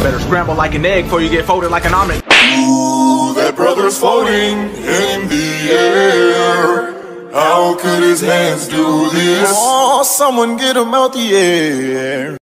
Better scramble like an egg before you get folded like an omelet. Ooh, that brother's floating in the air. How could his hands do this? Oh, someone get him out the air.